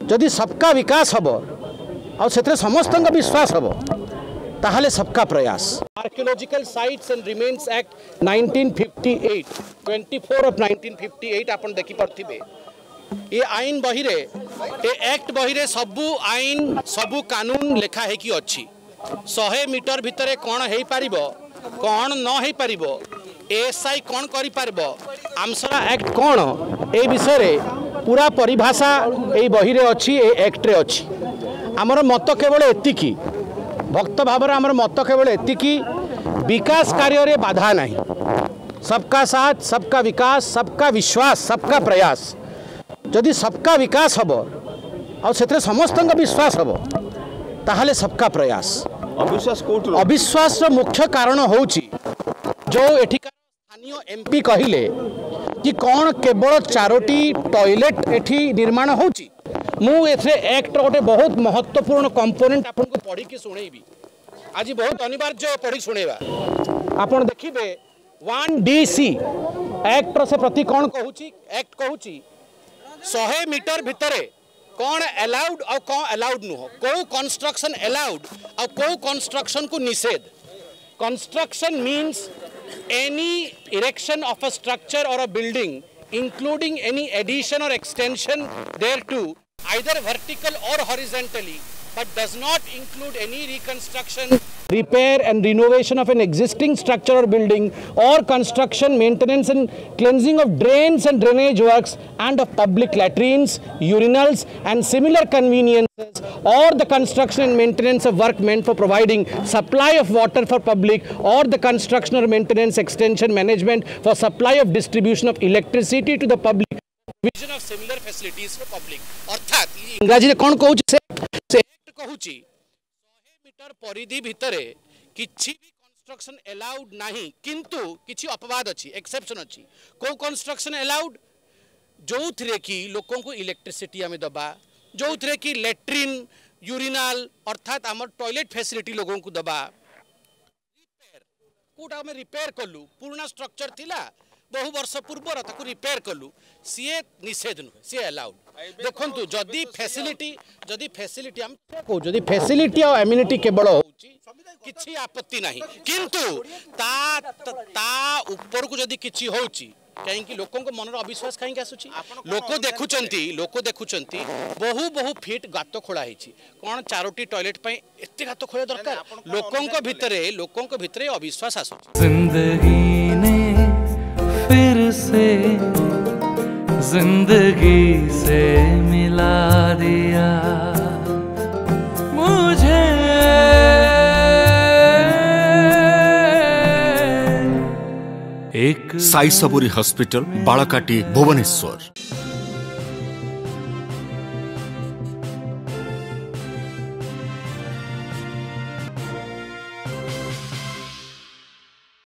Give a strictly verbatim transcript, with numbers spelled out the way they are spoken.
जदि सबका विकास हम और से समस्त विश्वास हम ताहले सबका प्रयास। Archaeological sites and remains act nineteen fifty eight चौबीस ऑफ नाइंटीन फिफ्टी एट आपन देखि परथिबे ये आईन बही रे ए एक्ट बही रे सबु आईन सबु कानून लेखा है कि अच्छी सौ मीटर भितरे कौन है पारिबो कौन न है पारिबो एएसआई कौन करि पारिबो आमसरा एक्ट कौन ए विषय रे पूरा परिभाषा ए बही रे अच्छी ए एक्ट रे अच्छी। आमर मत केवल एतिकी भक्त भाव आमर मत केवल एतिकी विकास कार्य रे बाधा नहीं सबका साथ सबका विकास सबका विश्वास सबका प्रयास। जदि सबका विकास हम और से समस्त विश्वास हम ताहले सबका प्रयास। अविश्वास अविश्वास मुख्य कारण होउची जो एठिका स्थानीय एमपी कहिले कि कौन केवल चारोटी टॉयलेट एठी निर्माण होउची मु एथे एक्ट गोटे बहुत महत्वपूर्ण कंपोनेंट आपन को पढ़ी के सुनेबी आज बहुत अनिवार्य पढ़ी सुनेबा आपन देखिबे वन डी सी एक्ट से प्रति कौन कहूची एक्ट कहूची सौ मीटर भितरे कौन अलाउड और कौन अलाउड नुह को कंस्ट्रक्शन अलाउड और को कंस्ट्रक्शन को निषेध। Construction means any erection of a structure or a building including any addition or extension thereto either vertical or horizontally but does not include any reconstruction, repair and renovation of an existing structure or building or construction, maintenance and cleansing of drains and drainage works and of public latrines, urinals and similar conveniences or the construction and maintenance of work meant for providing supply of water for public or the construction or maintenance extension management for supply of distribution of electricity to the public provision of similar facilities for public। अर्थात इंग्रजी रे कोन कहूची से से act कहूची सौ metre परिधि भितरे किछि भी कंस्ट्रक्शन अलाउड नहीं किंतु किछि अपवाद अछि एक्सेप्शन अछि को कंस्ट्रक्शन अलाउड जो थरे की लोगों को इलेक्ट्रिसिटी हमें दबा जो थरे की लैट्रिन यूरिनल अर्थात हमर टॉयलेट फैसिलिटी लोगों को दबा रिपेयर कोटा में रिपेयर कलु पुराना स्ट्रक्चर थिला बहु वर्ष पूर्वर ताकू रिपेयर कलु सीए निषेध नुहे सी अलाउड। देखंतु जदि फैसिलिटी जदि फैसिलिटी हम को जदि फैसिलिटी और एम्यूनिटी केवल होउची किछि आपत्ति नहीं किंतु ता ता ऊपर को जदि किछि होउची कहीं लोकों को मन अविश्वास कहीं आसुची लोक देखुचंती लोक देखुचंती बहु बहु फीट गात खोला हिची कौन चारोटी टॉयलेट पे एते गात खोला दरकार लोकों को भितरे लोकों को भितरे अविश्वास आसुची। जिंदगी ने फिर से जिंदगी से मिला दिया मुझे एक साई सबुरी हॉस्पिटल बालकाटी भुवनेश्वर।